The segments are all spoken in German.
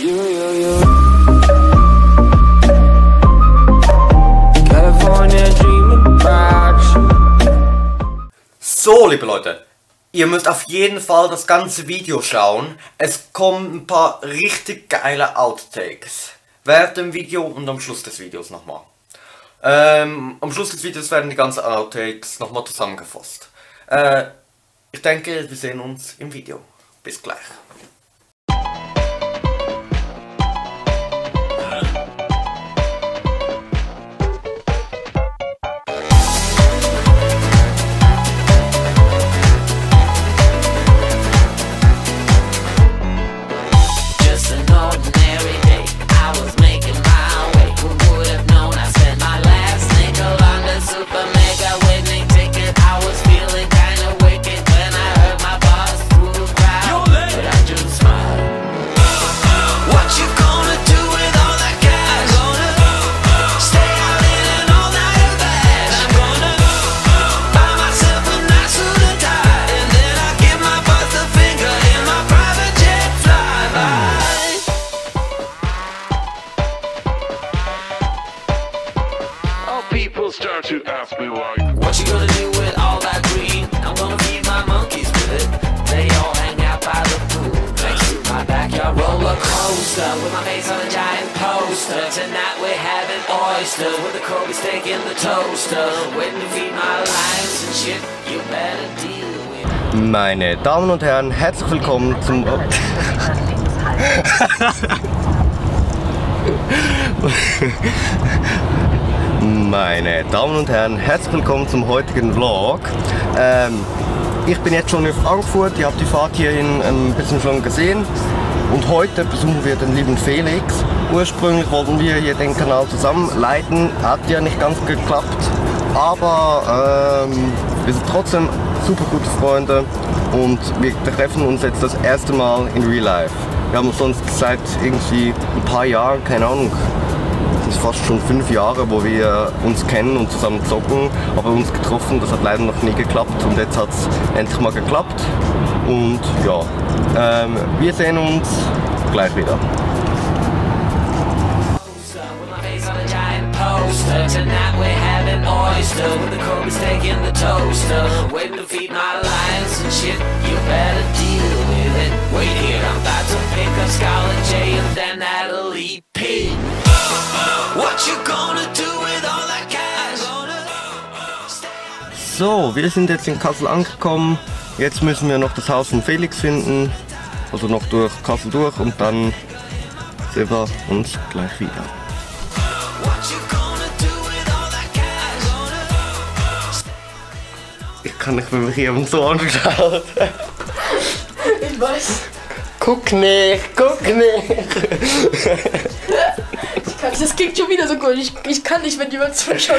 So, liebe Leute, ihr müsst auf jeden Fall das ganze Video schauen. Es kommen ein paar richtig geile Outtakes. Während dem Video und am Schluss des Videos nochmal. Am Schluss des Videos werden die ganzen Outtakes nochmal zusammengefasst. Ich denke, wir sehen uns im Video. Bis gleich. People start to ask me like, what you gonna do with all that green? I'm gonna feed my monkeys with it. They all hang out by the pool next to my backyard roller coaster with my face on a giant poster. Tonight we're having oysters with the Kobe steak in the toaster. Waiting to feed my lions and shit. You better deal with it. Meine Damen und Herren, herzlich willkommen zum... Meine Damen und Herren, herzlich willkommen zum heutigen Vlog. Ich bin jetzt schon in Frankfurt, ihr habt die Fahrt hierhin ein bisschen schon gesehen. Und heute besuchen wir den lieben Felix. Ursprünglich wollten wir hier den Kanal zusammen leiten, hat ja nicht ganz geklappt. Aber wir sind trotzdem super gute Freunde und wir treffen uns jetzt das erste Mal in Real Life. Wir haben uns sonst seit irgendwie ein paar Jahren, keine Ahnung, es ist fast schon 5 Jahre, wo wir uns kennen und zusammen zocken, aber uns getroffen, das hat leider noch nie geklappt und jetzt hat es endlich mal geklappt und ja, wir sehen uns gleich wieder. Tonight we're having oyster with the Kobe steak in the toaster. Waiting to feed my lions and shit. You better deal with it. Wait here, I'm about to pick up Scarlett J and then Natalie P. What you gonna do with all that cash? So, wir sind jetzt in Kassel angekommen. Jetzt müssen wir noch das Haus von Felix finden. Also noch durch Kassel durch und dann sehen wir uns gleich wieder. Ich kann nicht, wenn mich jemand so anschaut. Ich weiß. Guck nicht, guck nicht. Das klingt schon wieder so gut. Ich kann nicht, wenn jemand zuschaut.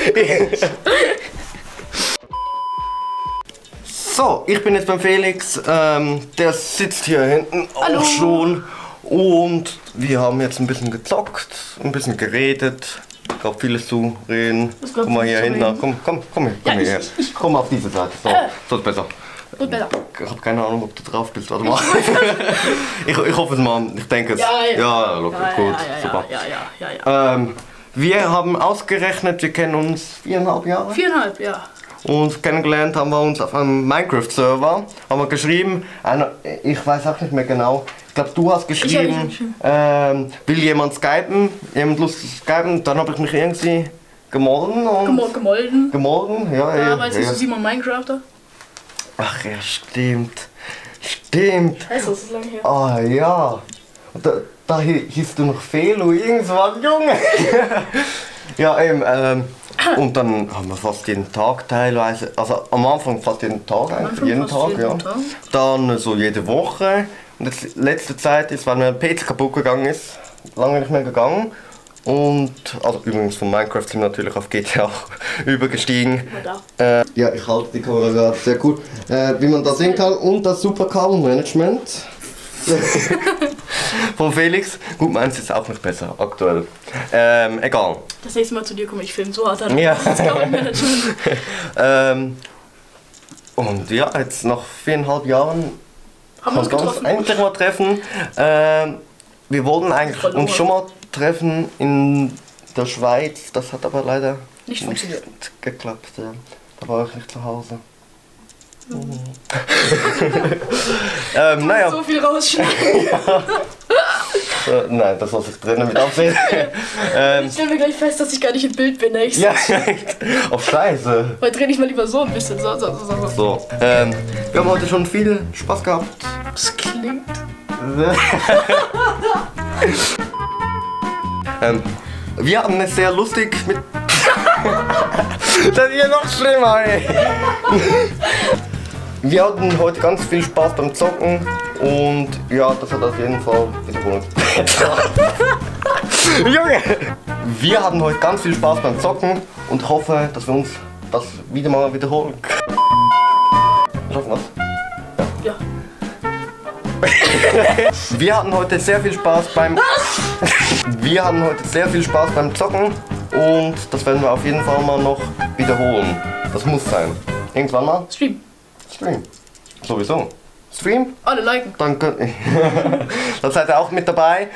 So, ich bin jetzt beim Felix. Der sitzt hier hinten Hallo. auch schon. Und wir haben jetzt ein bisschen gezockt, ein bisschen geredet. Es gab vieles zu reden. Komm mal hier hinten. Komm hier. Komm auf diese Seite. So ist besser. Gut, besser. Ich habe keine Ahnung, ob du drauf bist. Warte mal. ich hoffe es mal. Ich denke es. Ja, locker, gut. Super. Ja. Wir haben ausgerechnet, wir kennen uns 4,5 Jahre. 4,5, ja. Und kennengelernt haben wir uns auf einem Minecraft-Server. Haben wir geschrieben, ich weiß auch nicht mehr genau. Ich glaube, du hast geschrieben, will jemand skypen, jemand Lust zu skypen. Dann habe ich mich irgendwie gemolden. Gemolden, ja. Weißt du, Simon Minecrafter? Ach ja, stimmt. Stimmt. Heißt das, ist lange her. Ah ja. Und da hieß du noch Felo, irgendwas, Junge. Ja, eben. Und dann haben wir fast jeden Tag teilweise, also am Anfang fast jeden Tag eigentlich, jeden Tag. Dann so jede Woche. Und jetzt, letzte Zeit ist, weil mir ein PC kaputt gegangen ist, lange nicht mehr gegangen. Und, also übrigens von Minecraft sind wir natürlich auf GTA übergestiegen. Ja, ich halte die Kamera gerade sehr gut, wie man da sehen kann. Und das super Kabelmanagement von Felix. Gut, meins ist auch nicht besser, aktuell. Egal. Das nächste Mal zu dir komme ich filmen, so hat er ja. das Kabelmanagement. Und ja, jetzt nach 4,5 Jahren haben wir uns endlich mal treffen. Wir wollten eigentlich uns schon mal treffen in der Schweiz, das hat aber leider Nicht funktioniert. geklappt. Ja. Da war ich nicht zu Hause. Naja. So viel rausschneiden. Nein, das lasse ich drinnen mit Absicht. Jetzt stellen wir gleich fest, dass ich gar nicht im Bild bin. Echt. Ja, echt. Oh, scheiße. Weil dreh dich mal lieber so ein bisschen. So. So, wir haben heute schon viel Spaß gehabt. Das klingt. Wir hatten es sehr lustig mit... Das ist ja noch schlimmer, ey. Wir hatten heute ganz viel Spaß beim Zocken und ja, das hat auf jeden Fall wiederholt. Junge! Wir hatten heute ganz viel Spaß beim Zocken und hoffe, dass wir uns das wieder mal wiederholen. Schaffen wir das? Ja. Wir hatten heute sehr viel Spaß beim... Wir hatten heute sehr viel Spaß beim Zocken und das werden wir auf jeden Fall mal noch wiederholen. Das muss sein. Irgendwann mal? Stream. Stream. Sowieso. Stream? Alle liken. Dann dann seid ihr auch mit dabei.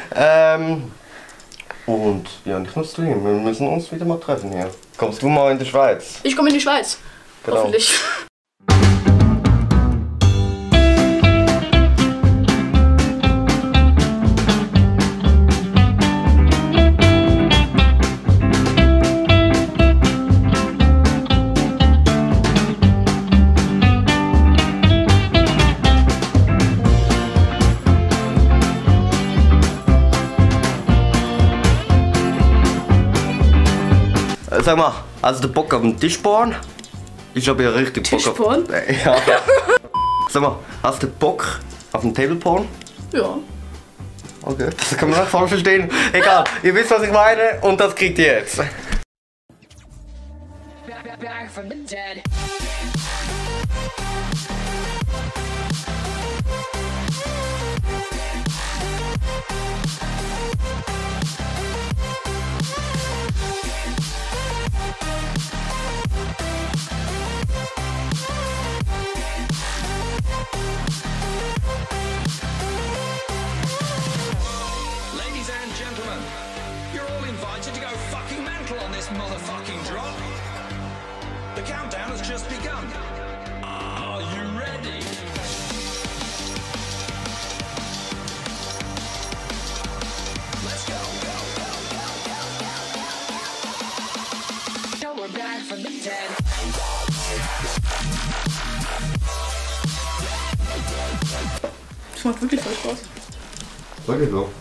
Und ja, nicht nur Stream. Wir müssen uns wieder mal treffen hier. Kommst du mal in die Schweiz? Ich komme in die Schweiz. Genau. Hoffentlich. Sag mal, hast du Bock auf den Tischborn? Ich habe ja richtig Bock Tischporn? auf... Ja. Sag mal, hast du Bock auf den Tableporn? Ja. Okay, das kann man auch voll verstehen. Egal, ihr wisst, was ich meine und das kriegt ihr jetzt. Back from the dead. Ladies and gentlemen, you're all invited to go fucking mental on this motherfucking drop. The countdown has just begun. Are you ready? Let's go. Now we're back from the dead. Das macht wirklich voll Spaß. Wirklich so.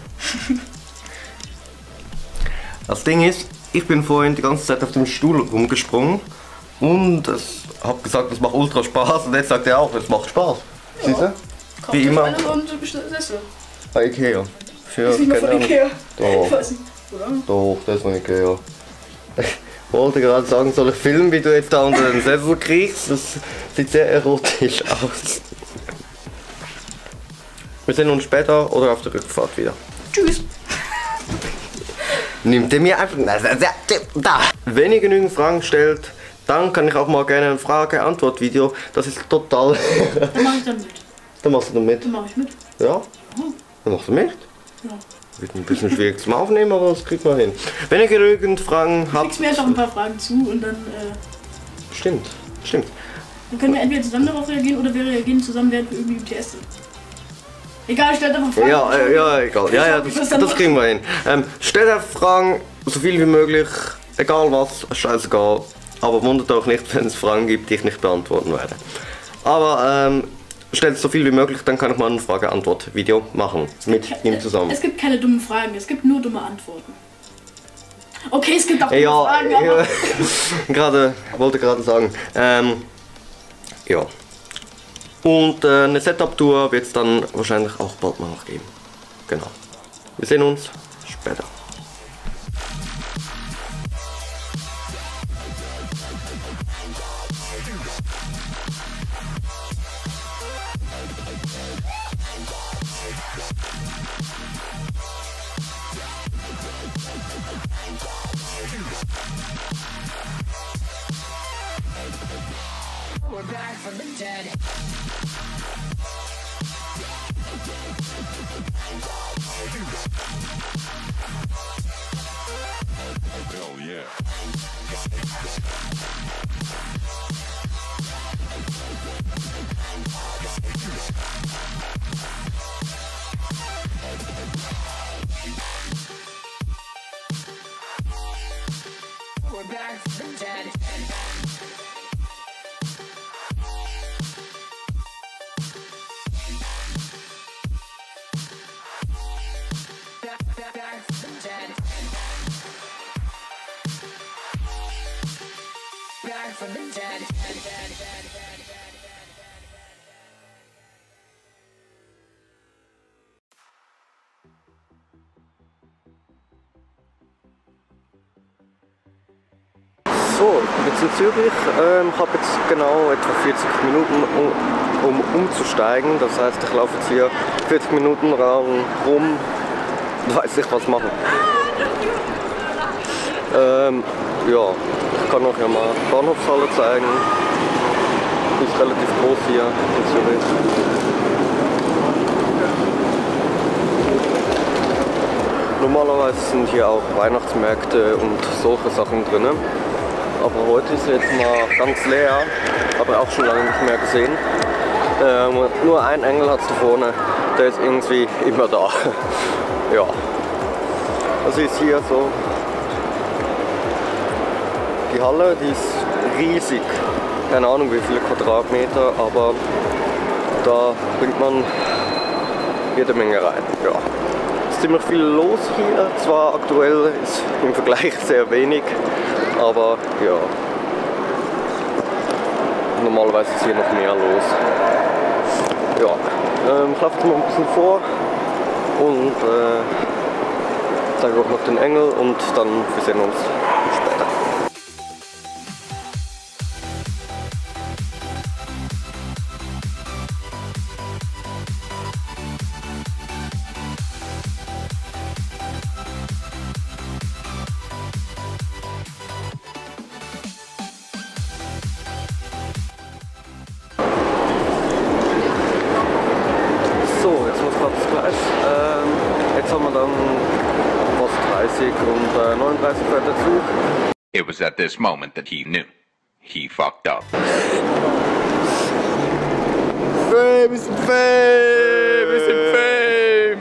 Das Ding ist, ich bin vorhin die ganze Zeit auf dem Stuhl rumgesprungen und hab gesagt, das macht ultra Spaß und jetzt sagt er auch, es macht Spaß. Siehst du? Wie immer. Und Sessel. Bei Ikea. Für, Das ist nicht mal von keine Ikea. Ahnung. Doch. Ich weiß nicht. Oder? Doch, das ist von Ikea. Ich wollte gerade sagen, soll ich filmen, wie du jetzt da unter den Sessel kriegst? Das sieht sehr erotisch aus. Wir sehen uns später oder auf der Rückfahrt wieder. Tschüss. Nimmt ihr mir einfach... Da. Wenn ihr genügend Fragen stellt, dann kann ich auch mal gerne ein Frage-Antwort-Video. Das ist total... Dann mach ich dann mit. Dann machst du dann mit. Dann mach ich mit. Ja? Dann machst du mit. Ja. Wird ein bisschen schwierig zum Aufnehmen, aber das kriegt man hin. Wenn ihr genügend Fragen Du habt... schickst mir einfach ein paar Fragen zu und dann, Stimmt. dann können wir entweder zusammen darauf reagieren oder wir reagieren zusammen, während wir irgendwie UTS sind. Egal, stellt einfach Fragen. Ja, egal. Ja, das kriegen wir hin. Stellt einfach Fragen, so viel wie möglich, egal was, scheißegal. Aber wundert euch nicht, wenn es Fragen gibt, die ich nicht beantworten werde. Aber stellt so viel wie möglich, dann kann ich mal ein Frage-Antwort-Video machen. Mit ihm zusammen. Es gibt keine dummen Fragen, es gibt nur dumme Antworten. Okay, es gibt auch dumme Fragen, aber... wollte gerade sagen. Ja. Und eine Setup-Tour wird es dann wahrscheinlich auch bald mal noch geben. Genau. Wir sehen uns später. We're back from the dead. We're back from the dead. Back from the dead. Back from the dead. So, ich bin jetzt in Zürich. Ich habe jetzt genau etwa 40 Minuten, um umzusteigen. Das heißt, ich laufe jetzt hier 40 Minuten rum und weiß nicht, was machen. Ja, ich kann euch ja mal Bahnhofshalle zeigen. Die ist relativ groß hier in Zürich. Normalerweise sind hier auch Weihnachtsmärkte und solche Sachen drin. Aber heute ist jetzt mal ganz leer, habe ich auch schon lange nicht mehr gesehen. Nur ein Engel hat es da vorne, der ist irgendwie immer da. Ja, das ist hier so. Die Halle, die ist riesig, keine Ahnung wie viele Quadratmeter, aber da bringt man jede Menge rein. Ja. Es ist ziemlich viel los hier, zwar aktuell ist im Vergleich sehr wenig, aber ja, normalerweise ist hier noch mehr los. Ja, ich laufe jetzt mal ein bisschen vor und zeige euch noch den Engel und dann wir sehen uns später. Jetzt haben wir dann fast 30 und 39 fährt der Zug. It was at this moment that he knew. He fucked up. Fame ist Fame! Wir sind Fame!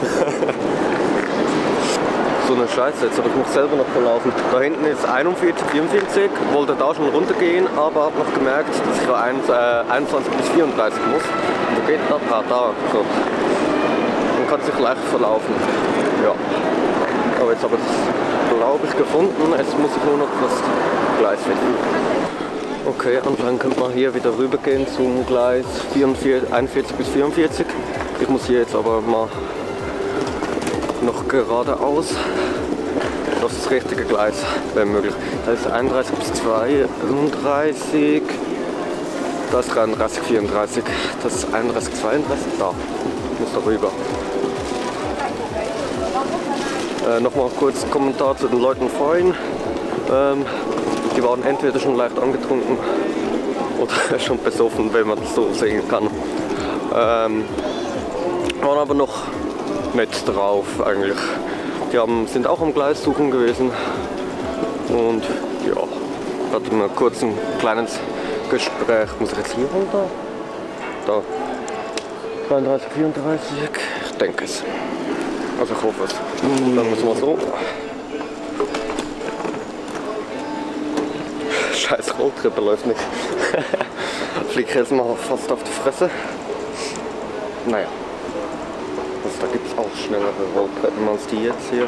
So eine Scheiße, jetzt habe ich mich selber noch verlaufen. Da hinten ist 41, 44, wollte da schon runtergehen, aber habe noch gemerkt, dass ich da 21 bis 34 muss. Und wo geht das? Ah, da. So. Man kann sich leicht verlaufen. Ja. Aber jetzt habe ich es, glaube ich, gefunden. Jetzt muss ich nur noch das Gleis finden. Okay, anscheinend könnte man hier wieder rüber gehen zum Gleis 41 bis 44. Ich muss hier jetzt aber mal noch geradeaus auf das richtige Gleis, wenn möglich. Da ist 31 bis 32, da ist 33, 34, das ist 31, 32, da. Ich muss da rüber. Nochmal kurz Kommentar zu den Leuten vorhin. Die waren entweder schon leicht angetrunken oder schon besoffen, wenn man das so sehen kann. Waren aber noch nett drauf eigentlich. Die sind auch am Gleis suchen gewesen und ja, hatten wir kurz ein kleines Gespräch. Muss ich jetzt hier runter? Da. 33, 34, ich denke es. Also ich hoffe es. Dann müssen wir so. Scheiß Rolltreppe läuft nicht. Fliege ich jetzt mal fast auf die Fresse. Naja. Also da gibt es auch schnellere Rolltreppen als die jetzt hier.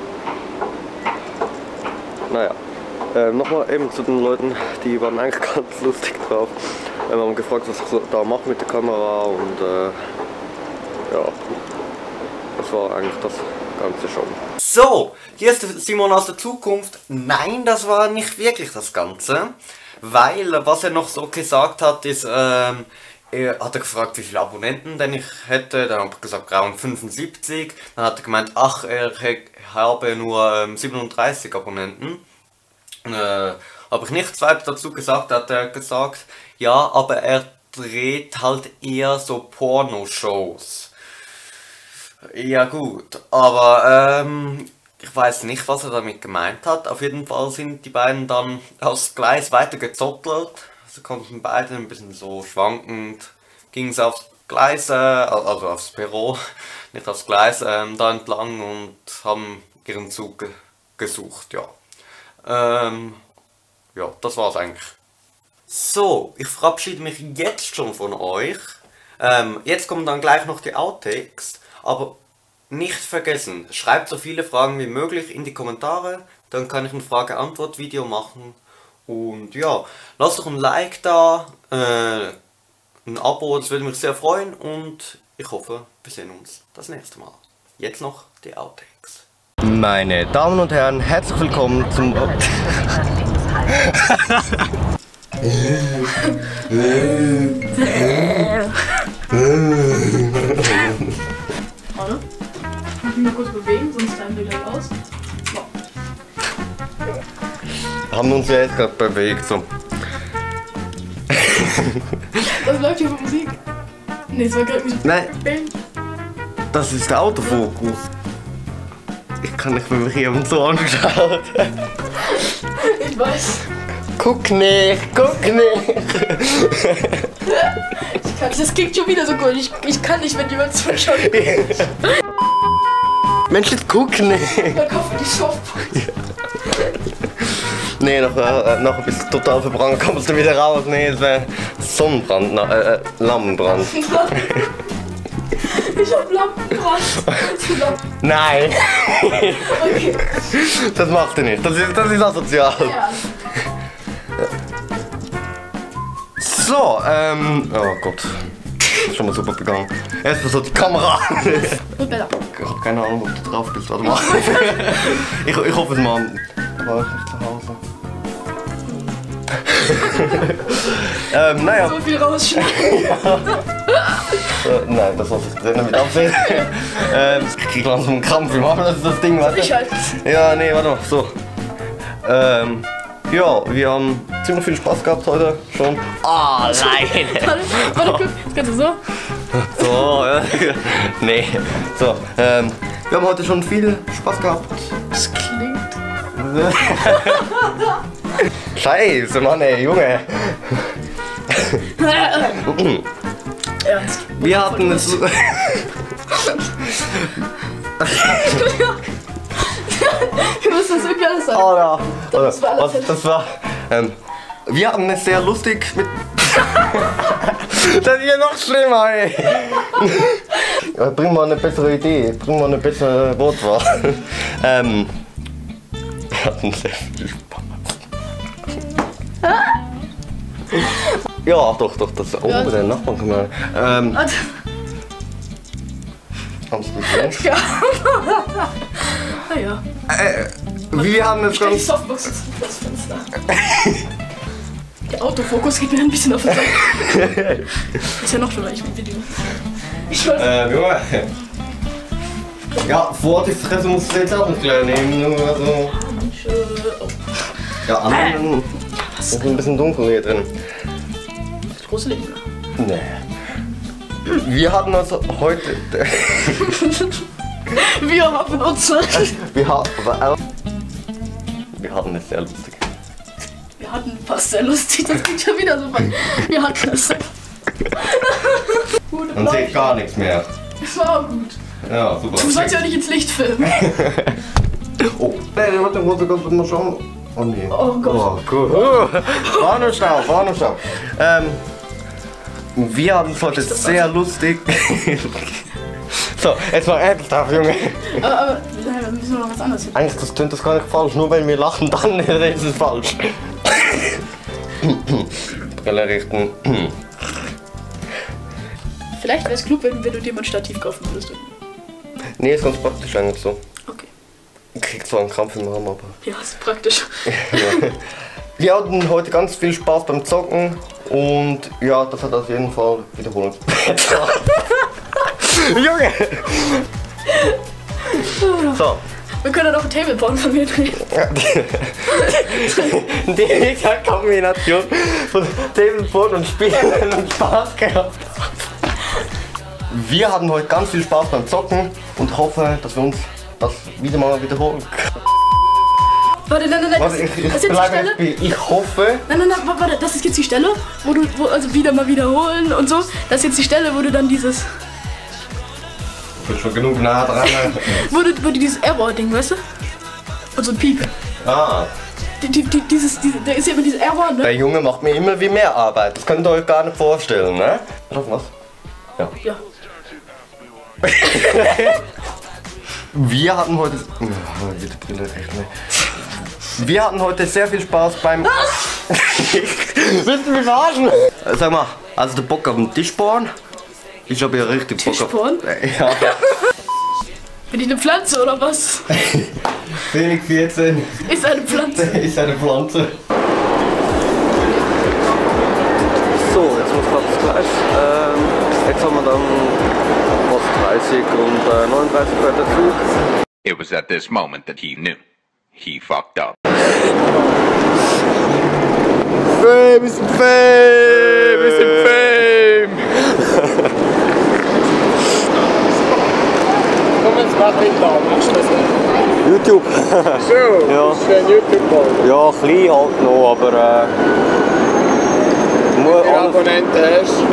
Naja. Nochmal eben zu den Leuten, die waren eigentlich ganz lustig drauf. Wir haben gefragt, was ich so da mache mit der Kamera und ja. Das war eigentlich das Ganze schon. So, hier ist Simon aus der Zukunft. Nein, das war nicht wirklich das Ganze. Weil, was er noch so gesagt hat, ist, er hat gefragt, wie viele Abonnenten denn ich hätte. Dann habe ich gesagt, 75. Dann hat er gemeint, ach, er habe nur 37 Abonnenten. Habe ich nichts weiter dazu gesagt, hat er gesagt, ja, aber er dreht halt eher so Pornoshows. Ja gut, aber Ich weiß nicht, was er damit gemeint hat. Auf jeden Fall sind die beiden dann aufs Gleis weiter gezottelt. Sie konnten beide ein bisschen so schwankend, ging es aufs Gleis, also aufs Perron, nicht aufs Gleis, da entlang und haben ihren Zug gesucht, ja. Ja, das war's eigentlich. So, ich verabschiede mich jetzt schon von euch. Jetzt kommen dann gleich noch die Outtakes, aber nicht vergessen, schreibt so viele Fragen wie möglich in die Kommentare, dann kann ich ein Frage-Antwort-Video machen. Und ja, lasst doch ein Like da, ein Abo, das würde mich sehr freuen und ich hoffe, wir sehen uns das nächste Mal. Jetzt noch die Outtakes. Meine Damen und Herren, herzlich willkommen zum... Warte. Ich muss mich mal kurz bewegen, sonst teilen wir gleich aus. So. Haben uns ja jetzt gerade bewegt, so. Was läuft hier für Musik? Nee, es war gerade nicht. Nein, das ist der Autofokus. Ich kann nicht, wenn mich jemand so anschaut. Ich weiß. Guck nicht, guck nicht. Das klingt schon wieder so gut. Ich kann nicht, wenn jemand zuschaut. Mensch, jetzt guck nicht. Mein Kopf in die Softbox. Nee, nachher bist du total verbrannt, kommst du wieder raus. Nee, es wäre Sonnenbrand, Lampenbrand. Ich hab Lampenbrand. Nein, Okay. das macht ihr nicht. Das ist asozial. Ja. So, oh Gott. Schon mal super begangen. Erstmal so die Kamera. Und besser. Ich hab keine Ahnung, ob du drauf bist. Warte mal. Ich hoffe es mal. War ich nicht zu Hause? Naja. So viel rausschneiden. Nein, das soll ich nicht mit absehen. Ich krieg langsam einen Krampf im Arm, das ist das Ding, warte. Ich halt. Ja, nee, warte mal, so. Ja, wir haben ziemlich viel Spaß gehabt heute schon. Oh, nein! Warte kurz, das kannst du so. So, nee. So, wir haben heute schon viel Spaß gehabt. Das klingt. Scheiße, Mann, ey, Junge. Ernst. Wir hatten es. Du musst das wirklich alles sagen. Oh ja. Das war alles. Das war. Wir hatten es sehr lustig mit. Das ist ja noch schlimmer, ey. Ja, bring mal eine bessere Idee, bring mal eine bessere Wortwahl. Wir hatten sehr viel Spaß. Ja, doch, das ist oben der Nachbarn. Guck mal. Warte. Hast du gesehen? Ja. Ah ja. Wir haben es Stell die ganz. Softbox ins Fenster. Der Autofokus geht mir ein bisschen auf den Sack. Ist ja noch schlimmer, ich mit Video. Ich weiß. Junge. Ja, vor die Fresse musst du jetzt auch nicht gleich nehmen. Nur so. Oh. Ja, anderen. Es ist ein bisschen dunkel hier drin. Das große Leben. Nee. Wir hatten also heute. Wir haben uns. Wir hatten es sehr lustig. Wir hatten fast sehr lustig, das klingt schon wieder so weit. Wir hatten es. Man sieht gar nichts mehr. Das war auch gut. Ja, super. Du sollst ja nicht ins Licht filmen. Oh, nee, warte, kannst du mal schauen. Oh nee. Oh Gott. Oh, cool. War nur Stau. Wir hatten es heute sehr lustig. So, jetzt mal ernsthaft, Junge. Aber wir müssen noch was anderes hin. Eigentlich das klingt das gar nicht falsch, nur wenn wir lachen, dann ist es falsch. Brille richten. Vielleicht wäre es klug, wenn du dir mal ein Stativ kaufen würdest. Nee, ist ganz praktisch eigentlich so. Okay. Ich krieg zwar einen Krampf im Arm, aber. Ja, ist praktisch. Ja. Wir hatten heute ganz viel Spaß beim Zocken und ja, das hat auf jeden Fall Wiederholungswert. Junge! So. Wir können auch ein Table bauen von mir drehen. Die Kombination von Tableboard und Spielen und Spaß gehabt. Wir hatten heute ganz viel Spaß beim Zocken und hoffe, dass wir uns das wieder mal wiederholen. Warte, nein, Was, das ist ich jetzt die Stelle. ich hoffe. Nein, warte, das ist jetzt die Stelle, also wieder mal wiederholen und so. Das ist jetzt die Stelle, wo du dann dieses, Ich bin schon genug nah dran. wo du dieses Error-Ding, weißt du? Und so ein Piep. Ah, Da ist ja immer dieses Error, ne? der Junge macht mir immer wie mehr Arbeit. Das könnt ihr euch gar nicht vorstellen, ne? Was? Ja. Ja. Wir hatten heute. Bitte Brille echt nicht. Wir hatten heute sehr viel Spaß beim. Willst du mich verarschen? Sag mal, also der Bock auf den Tischborn? Ich habe ja richtig Bock auf. Tischborn? Ja. Bin ich eine Pflanze oder was? Felix 14 Ist eine Pflanze. ist eine Pflanze. So, jetzt muss gerade das gleich. Jetzt haben wir dann was 30 und 39 fährt der Zug. It was at this moment that he knew. He fucked up. Fame ist Fame! Wir sind Fame! Komm, jetzt mach ich da, machst du das nicht? YouTube! So, Ja. das ist ein YouTube-Ball. Ja, klein halt noch, aber Wie viele Abonnenten hast du?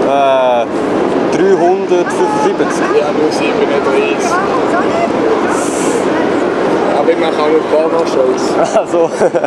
375. Ja, nur 37. Aber ich mache auch noch ein paar Mal Shows. Also,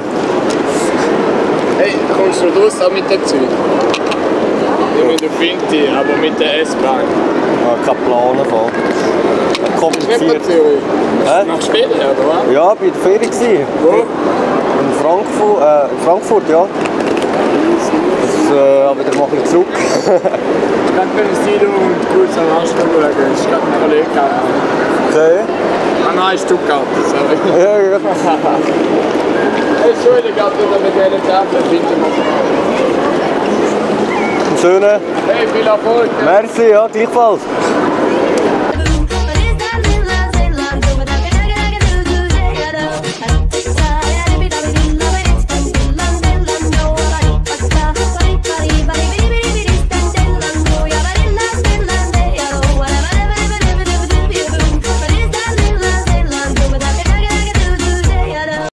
Hey, kommst du raus auch mit dem Zeug? Ich bin der Finti, aber mit der S-Bahn. kein Plan davon. Ist nicht von Kompliziert. Zürich? Hä? Nach Schweden, oder was? Ja, bei der Ferie gsi. Wo? In Frankfurt, ja. Das aber wieder mal ein bisschen zurück. Ich kann für das Silo und kurz am Arsch schauen. Das ist gerade ein Kollege. Okay. Ah nein, Stuttgart, sorry. Ja, ja. Entschuldigung, aber mit denen Tafel bitte mal. Schöne. Hey, viel Erfolg. Merci, ja, gleichfalls.